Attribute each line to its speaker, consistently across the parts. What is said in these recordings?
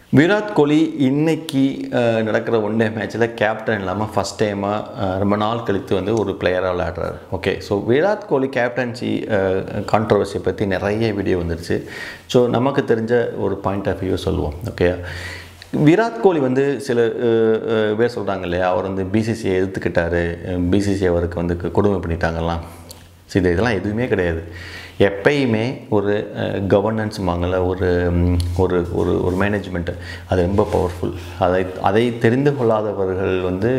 Speaker 1: விராட் கோலி இன்னைக்கு நடக்கிற one day மேட்ச்சில் கேப்டன் இல்லாமல் ஃபஸ்ட் டைமாக ரொம்ப நாள் கழித்து வந்து ஒரு பிளேயராக விளையாடுறாரு. Okay, so Virat Kohli captaincy கான்ட்ரவர்சியை பற்றி நிறைய வீடியோ வந்துருச்சு. ஸோ நமக்கு தெரிஞ்ச ஒரு பாயிண்ட் ஆஃப் வியூ சொல்லுவோம். ஓகே, விராட் கோலி வந்து சில பேர் சொல்கிறாங்க இல்லையா, அவர் வந்து பிசிசிஐ எதிர்த்துக்கிட்டாரு, பிசிசிஐ அவருக்கு வந்து கொடுமை பண்ணிட்டாங்கலாம். சரி, இதெல்லாம் எதுவுமே கிடையாது. எப்பயுமே ஒரு கவர்னன்ஸ் வாங்கல, ஒரு ஒரு ஒரு ஒரு மேனேஜ்மெண்ட்டு அது ரொம்ப பவர்ஃபுல். அதை தெரிந்து கொள்ளாதவர்கள் வந்து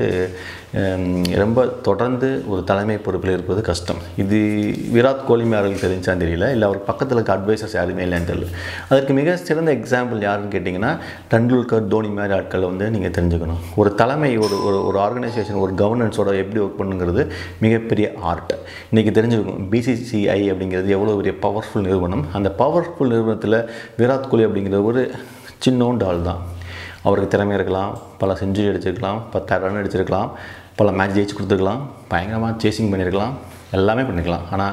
Speaker 1: ரொம்ப தொடர்ந்து ஒரு தலைமை பொறுப்பில் இருப்பது கஷ்டம். இது விராட் கோலி அவர்களுக்கு தெரிஞ்சான்னு தெரியல, இல்லை அவர் பக்கத்தில் இருக்க அட்வைசர்ஸ் யாருமே இல்லைன்னு தெரியல. அதற்கு மிக சிறந்த எக்ஸாம்பிள் யாருன்னு கேட்டிங்கன்னா, டெண்டுல்கர், தோனி மாதிரி ஆட்களை வந்து நீங்கள் தெரிஞ்சுக்கணும். ஒரு தலைமை, ஒரு ஒரு ஆர்கனைசேஷன், ஒரு கவர்னன்ஸோட எப்படி ஒர்க் பண்ணுங்கிறது மிகப்பெரிய ஆர்ட். இன்றைக்கி தெரிஞ்சுக்கணும், பிசிசிஐ அப்படிங்கிறது எவ்வளோ பெரிய பவர்ஃபுல் நிறுவனம். அந்த பவர்ஃபுல் நிறுவனத்தில் விராட் கோலி அப்படிங்கிற ஒரு சின்னோண்டு ஆள் தான். அவருக்கு திறமை இருக்கலாம், பல செஞ்சுரி அடிச்சிருக்கலாம், 10,000 ரன் அடிச்சிருக்கலாம், பல மேட்ச் ஜெயிச்சு கொடுத்துருக்கலாம், பயங்கரமாக சேசிங் பண்ணியிருக்கலாம், எல்லாமே பண்ணிக்கலாம். ஆனால்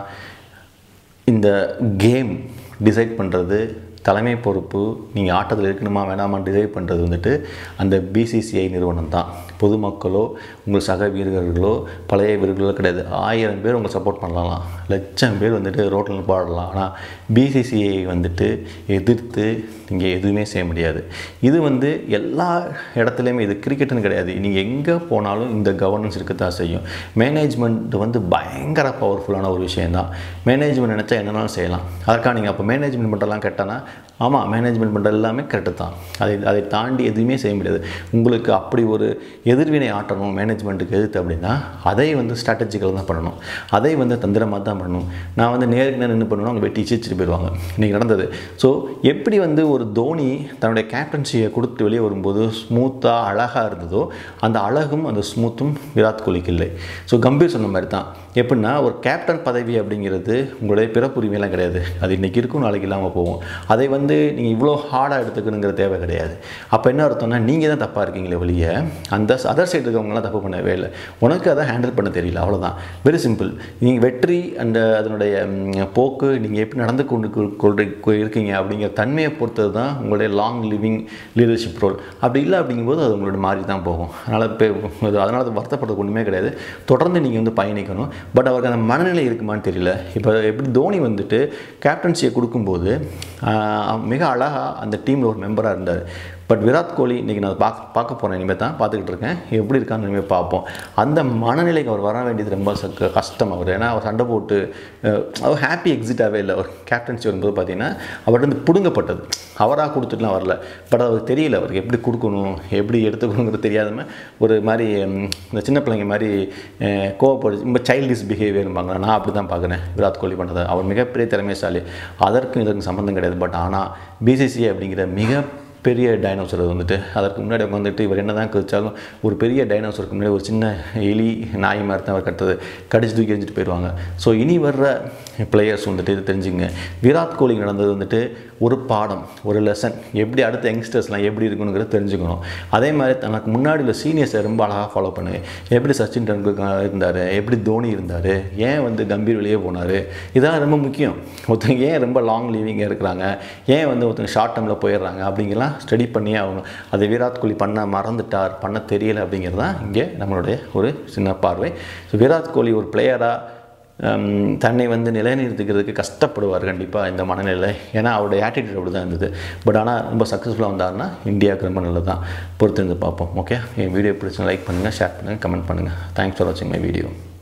Speaker 1: இந்த கேம் டிசைட் பண்ணுறது தலைமை பொறுப்பு. நீங்கள் ஆட்டத்தில் இருக்கணுமா வேணாமான்னு டிசைட் பண்ணுறது வந்துட்டு அந்த பிசிசிஐ நிறுவனம் தான். பொதுமக்களோ உங்கள் சக வீரர்களோ பழைய வீரர்களோ கிடையாது. 1000 பேர் உங்களை சப்போர்ட் பண்ணலாம், 1,00,000 பேர் வந்துட்டு ரோட்டில் பாடலாம். ஆனால் பிசிசிஐ வந்துட்டு எதிர்த்து நீங்கள் எதுவுமே செய்ய முடியாது. இது வந்து எல்லா இடத்துலையுமே, இது கிரிக்கெட்டுன்னு கிடையாது, நீங்கள் எங்கே போனாலும் இந்த கவர்னன்ஸ் இருக்கத்தான் செய்யும். மேனேஜ்மெண்ட் வந்து பயங்கர பவர்ஃபுல்லான ஒரு விஷயந்தான். மேனேஜ்மெண்ட் நினச்சா என்னென்னாலும் செய்யலாம். அதற்காக நீங்கள் அப்போ மேனேஜ்மெண்ட் பண்ணுறலாம் கரெக்டானா? ஆமாம், மேனேஜ்மெண்ட் பண்ணுறது எல்லாமே கரெக்டு தான். அதை தாண்டி எதுவுமே செய்ய முடியாது. உங்களுக்கு அப்படி ஒரு எதிர்வினை ஆட்டணும் மேனேஜ்மெண்ட்டுக்கு எதிர்த்து அப்படின்னா அதை வந்து ஸ்ட்ராட்டஜிக்கல் தான் பண்ணணும், அதை வந்து தந்திரமாக தான் பண்ணணும். நான் வந்து நேருக்கு நேரம் என்ன பண்ணுவேன், அவங்க வெட்டி இச்சிட்டு போயிடுவாங்க. இன்றைக்கி நடந்தது. ஸோ எப்படி வந்து ஒரு தோனி தன்னுடைய கேப்டன்சியை கொடுத்து வெளியே வரும்போது ஸ்மூத்தாக அழகாக இருந்ததோ, அந்த அழகும் அந்த ஸ்மூத்தும் விராட் கோலிக்கு இல்லை. ஸோ கம்பீர் சொன்ன மாதிரி தான். எப்படின்னா, ஒரு கேப்டன் பதவி அப்படிங்கிறது உங்களுடைய பிறப்புரிமையெல்லாம் கிடையாது. அது இன்றைக்கி இருக்கும், நாளைக்கு இல்லாமல் போகும். அதை வந்து நீங்கள் இவ்வளோ ஹார்டாக எடுத்துக்கணுங்கிற தேவை கிடையாது. அப்போ என்ன அர்த்தம்னா, நீங்கள் தான் தப்பாக இருக்கீங்களே வெளியே, அந்த அதர் சைடு இருக்கவங்களாம் தப்பு பண்ணவே இல்லை. உனக்கு அதை ஹேண்டில் பண்ண தெரியல, அவ்வளோதான். Very simple. நீங்கள் வெற்றி அந்த அதனுடைய போக்கு, நீங்கள் எப்படி நடந்து கொண்டு இருக்கீங்க அப்படிங்கிற தன்மையை பொறுத்தது தான் உங்களுடைய லாங் லிவிங் லீடர்ஷிப் ரோல். அப்படி இல்லை அப்படிங்கும்போது அது உங்களோட மாறி தான் போகும். அதனால் அது வருத்தப்படுறது ஒன்றுமே கிடையாது. தொடர்ந்து நீங்கள் வந்து பயணிக்கணும். பட் அவருக்கு அந்த மனநிலை இருக்குமான்னு தெரியல. இப்போ எப்படி தோனி வந்துட்டு கேப்டன்சியை கொடுக்கும்போது மிக அழகாக அந்த டீமில் ஒரு மெம்பராக இருந்தார். பட் விராட் கோலி இன்றைக்கி நான் பார்க்க போகிறேன், இனிமேல் தான் பார்த்துக்கிட்டு இருக்கேன், எப்படி இருக்கான்னு இனிமேல் பார்ப்போம். அந்த மனநிலைக்கு அவர் வர வேண்டியது ரொம்ப கஷ்டம். அவர் ஏன்னா அவர் சண்டை போட்டு அவர் ஹாப்பி எக்ஸிட்டாகவே இல்லை. அவர் கேப்டன்சி வரும்போது பார்த்தீங்கன்னா அவர்கிட்ட வந்து பிடுங்கப்பட்டது. அவராக கொடுத்துட்டுலாம் வரல. பட் அவருக்கு தெரியல அவருக்கு எப்படி கொடுக்கணும், எப்படி எடுத்துக்கணுங்கிறது தெரியாதமல் ஒரு மாதிரி இந்த சின்ன பிள்ளைங்க மாதிரி கோவப்படு, ரொம்ப சைல்டிஷ் பிஹேவியர்பாங்க. நான் அப்படி தான் பார்க்குறேன் விராட் கோலி பண்ணுறதை. அவர் மிகப்பெரிய திறமைசாலி, அதற்கும் இதற்கும் சம்மந்தம் கிடையாது. பட் ஆனால் பிசிசிஐ அப்படிங்கிற பெரிய டைனோசர் வந்துட்டு அதற்கு முன்னாடி உட்காந்துட்டு இவர் என்ன தான் கழிச்சாலும் ஒரு பெரிய டைனோசருக்கு முன்னாடி ஒரு சின்ன எலி நாய் மாதிரி தான் அவர் கட்டுறது, கடிச்சு தூக்கி எரிஞ்சிட்டு போயிடுவாங்க. ஸோ இனி வர்ற பிளேயர்ஸ் வந்துட்டு இது தெரிஞ்சுங்க. விராட் கோலி நடந்தது வந்துட்டு ஒரு பாடம், ஒரு லெசன். எப்படி அடுத்த யங்ஸ்டர்ஸ்லாம் எப்படி இருக்குங்கிறத தெரிஞ்சுக்கணும். அதே மாதிரி தனக்கு முன்னாடி உள்ள சீனியர்ஸை ரொம்ப அழகாக ஃபாலோ பண்ணுங்க. எப்படி சச்சின் டெண்டுல்கர் இருந்தார், எப்படி தோனி இருந்தார், ஏன் வந்து கம்பீர் வெளியே போனார், இதெல்லாம் ரொம்ப முக்கியம். ஒருத்தங்க ஏன் ரொம்ப லாங் லீவிங்காக இருக்கிறாங்க, ஏன் வந்து ஒருத்தங்க ஷார்ட் டேர்மில் போயிடுறாங்க அப்படிங்கலாம் ஸ்டடி பண்ணியே ஆகணும். அதை விராட் கோலி பண்ண மறந்துட்டார், பண்ண தெரியலை அப்படிங்கிறது தான் இங்கே நம்மளுடைய ஒரு சின்ன பார்வை. ஸோ விராட் கோலி ஒரு பிளேயராக தன்னை வந்து நிலைநிறுத்திக்கிறதுக்கு கஷ்டப்படுவார் கண்டிப்பாக இந்த மனநிலை. ஏன்னா அவருடைய ஆட்டிடியூட் அப்படி தான் இருந்தது. பட் ஆனால் ரொம்ப சக்ஸஸ்ஃபுல்லாக வந்தாருன்னா இந்தியாவுக்கு ரொம்ப நல்லது தான். பொறுத்திருந்து பார்ப்போம். ஓகே, என் வீடியோ பிடிச்சி லைக் பண்ணுங்கள், ஷேர் பண்ணுங்கள், கமெண்ட் பண்ணுங்கள். தேங்க்ஸ் ஃபார் வாட்சிங் மை வீடியோ.